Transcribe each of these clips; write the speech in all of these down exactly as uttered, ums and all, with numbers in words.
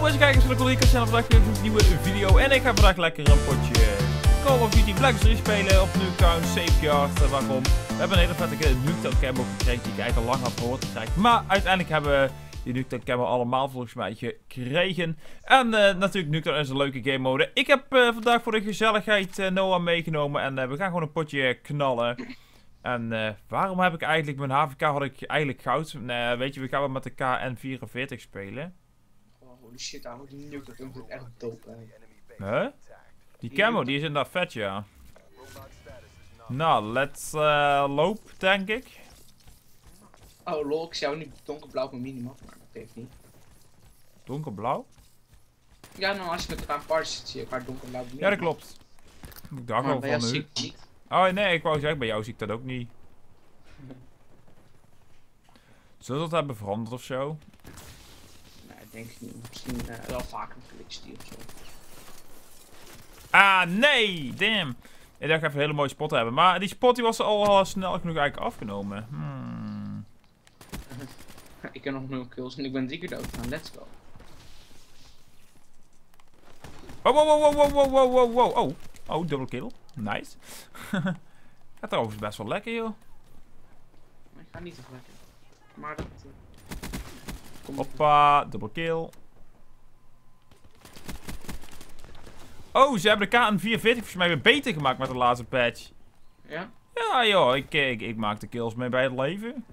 Beste kijkers van de Collega channel, vandaag weer een nieuwe video en ik ga vandaag lekker een potje Call of Duty Black Ops drie spelen op Nuketown Safeguard. Uh, waarom? We hebben een hele vette Nuketown camo gekregen die ik eigenlijk al lang had gehoord te krijgen. Maar uiteindelijk hebben we die Nuketown camo allemaal volgens mij gekregen. En uh, natuurlijk Nuketown is een leuke game mode. Ik heb uh, vandaag voor de gezelligheid uh, Noah meegenomen en uh, we gaan gewoon een potje knallen. En uh, waarom heb ik eigenlijk mijn H V K had ik eigenlijk goud? Nee, weet je, we gaan wel met de K N vierenveertig spelen. Holy shit, ouwe, die nuke, dat is echt dope, hè. Huh? Die camo, die is inderdaad vet, ja. Nou, let's uh, loop, denk ik. Oh lol, ik zou nu donkerblauw op mijn minimap, maar dat geeft niet. Donkerblauw? Ja, nou als je met elkaar een party zit, zie je elkaar donkerblauw op Ja, dat klopt. Ik dacht al van nu. Oh nee, ik wou zeggen, bij jou zie ik dat ook niet. Zullen we dat hebben veranderd of zo? Nee, denk ik niet. Misschien uh, wel vaker een glitch die of zo. Ah, nee! Damn! Ik dacht even een hele mooie spot te hebben. Maar die spot die was al uh, snel genoeg eigenlijk afgenomen. Hmm. Ik heb nog nul kills en ik ben drie keer dood. Nou, let's go. Oh, wow, wow, wow, wow, wow, wow, wow. Oh, oh, double kill. Nice. Gaat trouwens best wel lekker, joh. Ik ga niet zo lekker. Maar dat... Uh, Hoppa, double kill. Oh, ze hebben de K N vierenveertig volgens mij weer beter gemaakt met de laatste patch. Ja? Ja, joh, ik, ik, ik maak de kills mee bij het leven.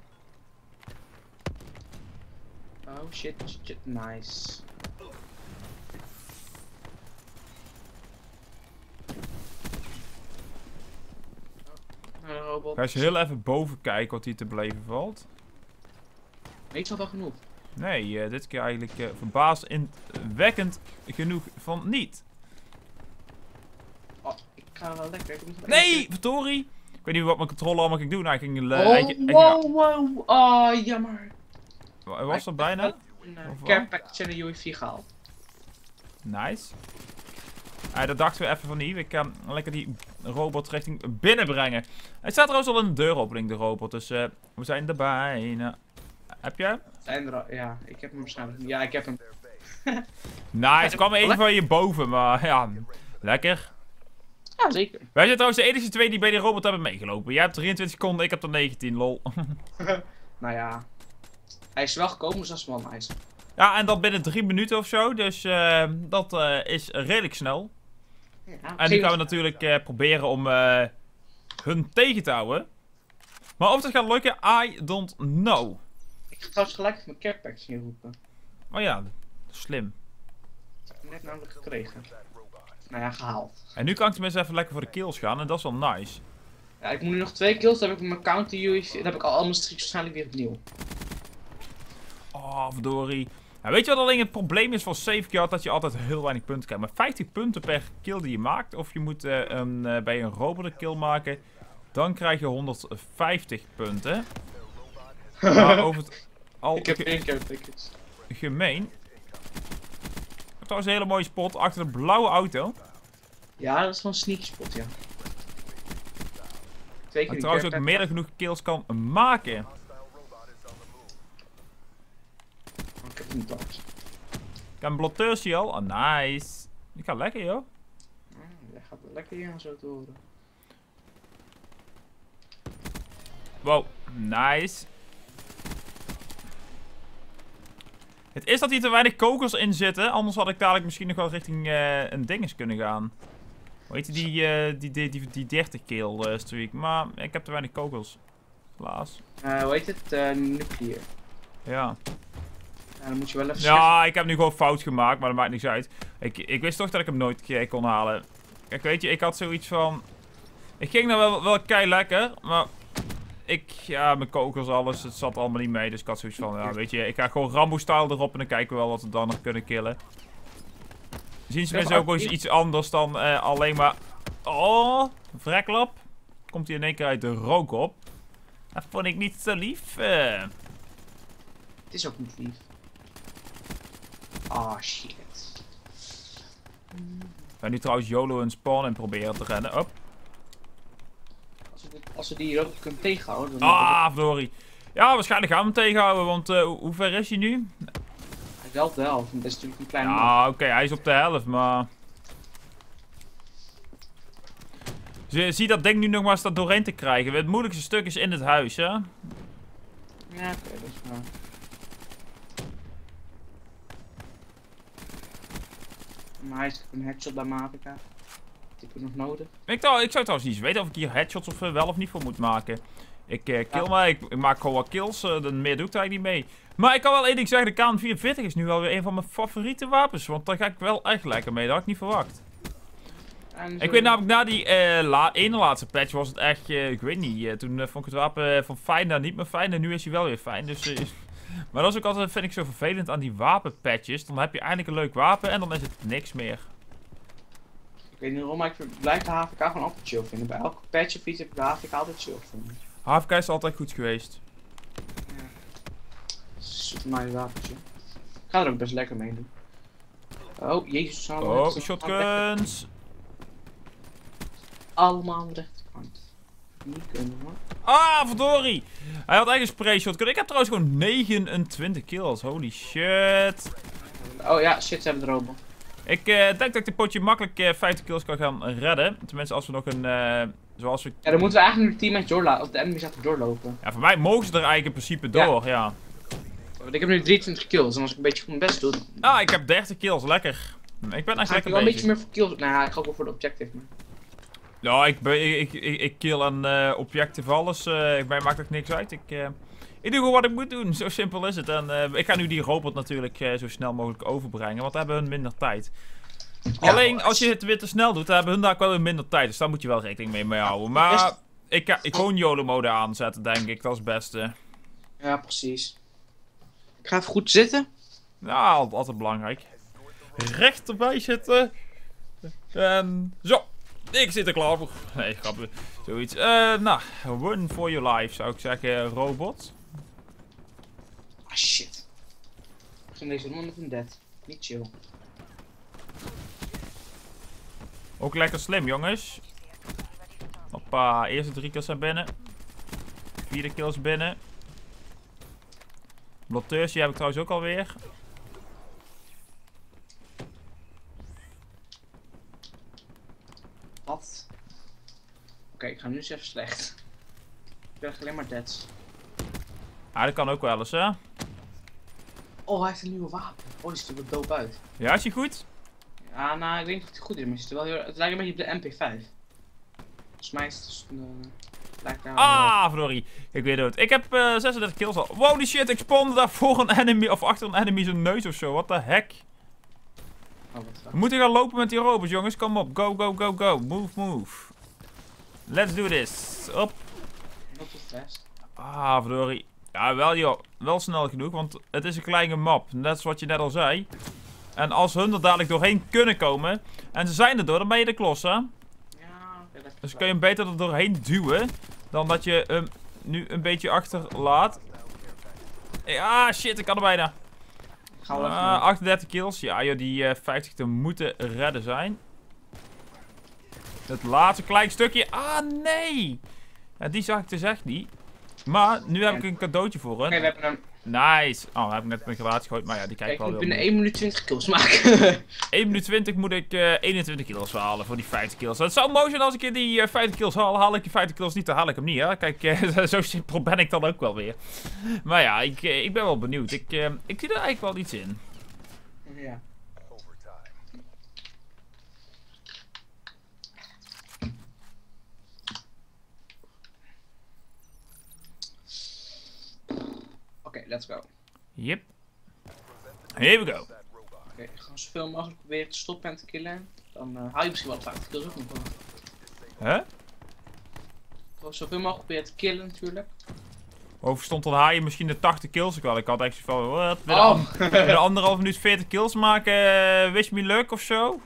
Oh shit, shit, nice. Ga eens heel even boven kijken wat hier te beleven valt. Meestal wel genoeg. Nee, uh, dit keer eigenlijk uh, verbazingwekkend genoeg van niet. Oh, ik ga wel lekker. Ik moet nee, verdorie! Ik weet niet wat mijn controle allemaal ging doen. Nou, ik ging... Uh, oh, eentje, eentje, wow, wow. Oh, jammer. Wat was dat bijna? Een uh, care package en een U A V gehaald. Nice. Uh, dat dachten we even van hier. Ik kan lekker die robot richting binnen brengen. Hij staat trouwens al in de deuropening, de robot. Dus uh, we zijn er bijna. Heb je hem? Zijn er al? Ja, ik heb hem waarschijnlijk. Ja, ik heb hem. Nice, er kwam één van je boven, maar ja, lekker. Ja, zeker. Wij zijn trouwens de enige twee die bij die robot hebben meegelopen. Jij hebt drieëntwintig seconden, ik heb er negentien, lol. Nou ja, hij is wel gekomen, dus dat is wel nice. Ja, en dat binnen drie minuten of zo, dus uh, dat uh, is redelijk snel. Ja, en nu gaan we natuurlijk uh, proberen om uh, hun tegen te houden. Maar of dat gaat lukken, I don't know. Ik ga trouwens gelijk mijn care packs hier roepen. Oh ja, slim. Dat heb ik net namelijk gekregen. Nou ja, gehaald. En nu kan ik tenminste even lekker voor de kills gaan en dat is wel nice. Ja, ik moet nu nog twee kills, dan heb ik mijn counter U A V, dan heb ik al allemaal streaks waarschijnlijk weer opnieuw. Oh, verdorie. Nou, weet je wat alleen het probleem is van Safeguard? Dat je altijd heel weinig punten krijgt. Maar vijftig punten per kill die je maakt. Of je moet uh, een, uh, bij een robot een kill maken. Dan krijg je honderdvijftig punten. Maar over het al ik heb één keer tickets. Gemeen. Trouwens een hele mooie spot achter de blauwe auto. Ja, dat is wel een sneak spot, ja. Twee keer en trouwens ook meer dan genoeg kills kan maken. Ik heb een dogs. Ik heb een blotteursie al. Oh, nice. Die gaat lekker, joh. Ah, jij gaat er lekker hier aan zo te horen. Wow, nice. Het is dat hier te weinig kokers in zitten. Anders had ik dadelijk misschien nog wel richting uh, een dinges kunnen gaan. Hoe heet die, uh, die, die, die, die dertig kill uh, streak. Maar ik heb te weinig kokers. Helaas. Uh, hoe heet het? Uh, nuclear. Ja. Ja, dan moet je wel even Ja, zeggen. ik heb nu gewoon fout gemaakt, maar dat maakt niks uit. Ik, ik wist toch dat ik hem nooit kon halen. Kijk, weet je, ik had zoiets van... Ik ging nou wel, wel kei lekker, maar... Ik, ja, mijn kokers, alles, het zat allemaal niet mee. Dus ik had zoiets van, ja, weet je, ik ga gewoon Rambo-style erop en dan kijken we wel wat we dan nog kunnen killen. Zien ze mensen ook wel eens iets anders dan uh, alleen maar... Oh, vreklap. Komt hij in één keer uit de rook op. Dat vond ik niet zo lief. Uh. Het is ook niet lief. Ah, oh, shit. Ik ga nu trouwens YOLO een spawn in proberen te rennen. Op. Als we, als we die hier ook kunnen tegenhouden, dan... Ah, verdorie. Ja, waarschijnlijk gaan we hem tegenhouden, want uh, hoe ver is hij nu? Hij is wel op de helft, want dat is natuurlijk een kleine map. Ja, oké, okay, hij is op de helft, maar... Zie, zie dat ding nu nog maar eens dat doorheen te krijgen. Het moeilijkste stuk is in het huis, hè? Ja, oké, okay, dat is waar. Maar hij is een headshot bij Mavica. Die heb ik nog nodig. Ik, ik zou trouwens niet weten of ik hier headshots of uh, wel of niet voor moet maken. Ik uh, kill ja. maar, ik, ik maak gewoon wat kills, uh, dan meer doe ik er eigenlijk niet mee. Maar ik kan wel één ding zeggen, de K N vierenveertig is nu wel weer een van mijn favoriete wapens. Want daar ga ik wel echt lekker mee, dat had ik niet verwacht. En ik weet namelijk, na die uh, la ene laatste patch was het echt, uh, ik weet niet, uh, toen uh, vond ik het wapen uh, van fijn naar niet meer fijn en nu is hij wel weer fijn. Dus, uh, maar dat is ook altijd, vind ik, zo vervelend aan die wapenpatches. Dan heb je eindelijk een leuk wapen en dan is het niks meer. Ik weet niet waarom, maar ik blijf de H V K gewoon altijd chill vinden. Bij elke patch of iets heb ik de H V K altijd chill gevonden. H V K is altijd goed geweest. Ja. Super mooi wapentje. Ik ga er ook best lekker mee doen. Oh, jezus. Oh, shotguns. Allemaal aan de rechterkant. Niet kunnen hoor. Ah, verdorie. Hij had eigenlijk een spray shotgun. Ik heb trouwens gewoon negenentwintig kills. Holy shit. Oh ja, shit, ze hebben de robot. Ik uh, denk dat ik dit potje makkelijk uh, vijftig kills kan gaan redden. Tenminste, als we nog een... Uh, zoals we... Ja, dan moeten we eigenlijk nu de teammatch doorlaten. Of de enemies laten doorlopen. Ja, voor mij mogen ze er eigenlijk in principe door, ja. ja. Want ik heb nu drieëntwintig kills. En als ik een beetje mijn best doe... Ah, ik heb dertig kills. Lekker. Ik ben echt lekker bezig. Ik wel een beetje meer voor kills... Nou, ik ga ook wel voor de objective, maar... Ja, ik, ben, ik, ik, ik kill aan uh, objective alles. Uh, mij maakt ook niks uit. Ik, uh, ik doe gewoon wat ik moet doen. Zo simpel is het. En uh, ik ga nu die robot natuurlijk uh, zo snel mogelijk overbrengen. Want dan hebben hun minder tijd. Ja, alleen als je het weer te snel doet, dan hebben hun daar ook wel weer minder tijd. Dus daar moet je wel rekening mee, mee houden. Maar ik ga ik gewoon YOLO-mode aanzetten, denk ik. Dat is het beste. Ja, precies. Ik ga even goed zitten. Ja, altijd belangrijk. Recht erbij zitten. En zo. Ik zit er klaar voor. Nee, grapje. Zoiets. Uh, nou, run for your life zou ik zeggen, robot. Ah, shit. Ik ga deze man of een dead. Niet chill. Ook lekker slim, jongens. Hoppa, eerste drie kills zijn binnen. Vierde kills binnen. Blotteurs, die heb ik trouwens ook alweer. Wat? Oké, okay, ik ga nu eens even slecht. Ik krijg alleen maar deads. Ah, dat kan ook wel eens, hè? Oh, hij heeft een nieuwe wapen. Oh, die ziet er wel dope uit. Ja, is hij goed? Ja, nou, ik denk dat het goed is, maar het, is wel heel, het lijkt een beetje op de M P vijf. Volgens mij is het dus, uh, lijkt daar Ah, verdorie. Ik weet het. Ik heb uh, zesendertig kills al. Wow, die shit, ik spawnde daar voor een enemy, of achter een enemy zijn neus of zo. What the heck? Oh, we moeten gaan lopen met die robots, jongens. Kom op. Go, go, go, go. Move, move. Let's do this. Op. Not too fast. Ah, verdorie. Ja, wel joh. Wel snel genoeg, want het is een kleine map. Net zoals wat je net al zei. En als hun er dadelijk doorheen kunnen komen, en ze zijn er door, dan ben je de klos, hè? Ja, okay, dat dus kun je hem beter er doorheen duwen, dan dat je hem nu een beetje achterlaat. Ja, shit, ik kan er bijna. Uh, achtendertig kills. Ja, joh, die uh, vijftig te moeten redden zijn. Het laatste klein stukje. Ah, nee! Ja, die zag ik dus echt niet. Maar nu heb ik een cadeautje voor hen. Oké, okay, we hebben hem. Nice. Oh, heb ik net mijn gratis gegooid, maar ja, die kijkt wel wel heel Ik moet binnen één minuut twintig kills maken. één minuut twintig moet ik uh, eenentwintig kills halen voor die vijftig kills. Het zou mooi zijn als ik die uh, vijftig kills haal. Haal ik die vijftig kills niet, dan haal ik hem niet, hè. Kijk, uh, zo simpel ben ik dan ook wel weer. Maar ja, ik, uh, ik ben wel benieuwd. Ik, uh, ik zie er eigenlijk wel iets in. Ja. Oké, okay, let's go. Yep. Here we go. Oké, okay, ik ga zoveel mogelijk proberen te stoppen en te killen. Dan uh, haal je misschien wel vijftig kills ook nog wel. Huh? Ik ga zoveel mogelijk proberen te killen natuurlijk. Over stond dan haal je misschien de tachtig kills ook wel. Ik had echt zo van, wat? Wil oh. je de anderhalf minuut veertig kills maken? Uh, wish me luck of zo?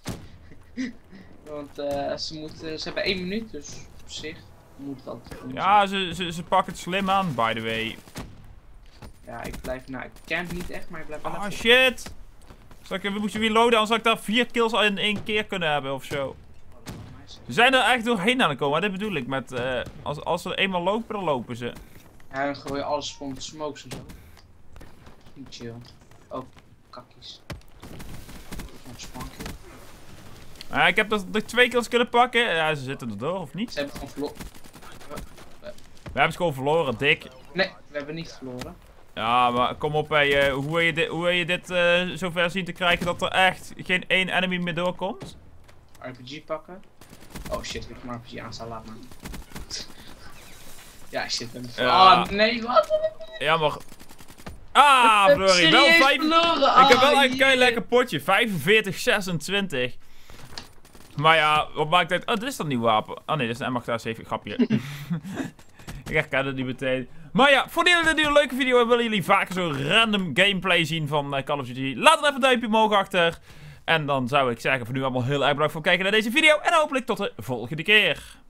Want uh, ze, moeten, ze hebben één minuut, dus op zich moet dat. Ja, ze, ze, ze pakken het slim aan, by the way. Ja, ik blijf, nou, ik camp niet echt, maar ik blijf wel Oh even... shit! Zal ik, we moeten reloaden, anders zou ik daar vier kills al in één keer kunnen hebben of zo. Ze zijn er echt doorheen aan het komen, dit bedoel ik met, uh, als, als ze eenmaal lopen, dan lopen ze. Ja, dan gooi je alles van smokes en zo. Niet chill. Oh. kakkies. Nog spankje. Uh, ik heb dat, dat twee kills kunnen pakken. Ja, ze zitten erdoor, of niet? Ze hebben gewoon verloren. We hebben het gewoon verloren, dik. Nee, we hebben niet verloren. Ja, maar kom op, hey, uh, hoe wil je dit, hoe wil je dit uh, zover zien te krijgen dat er echt geen één enemy meer doorkomt? R P G pakken. Oh shit, ik heb mijn R P G aanstaan, laat maar. Ja, shit, ben ik Ja. Oh nee, wat? Ja, maar... Ah, Flurry, wel vijf... verloren. Ik heb wel Ah, een keihard lekker potje. vijfenveertig zesentwintig. Maar ja, wat maakt het... Oh, dit is dat nieuw wapen. Oh nee, dit is een M acht A zeven. Grapje. Ik herken het niet meteen. Maar ja, vonden jullie dit een leuke video en willen jullie vaker zo random gameplay zien van uh, Call of Duty? Laat er even een duimpje omhoog achter. En dan zou ik zeggen voor nu allemaal heel erg bedankt voor het kijken naar deze video. En hopelijk tot de volgende keer.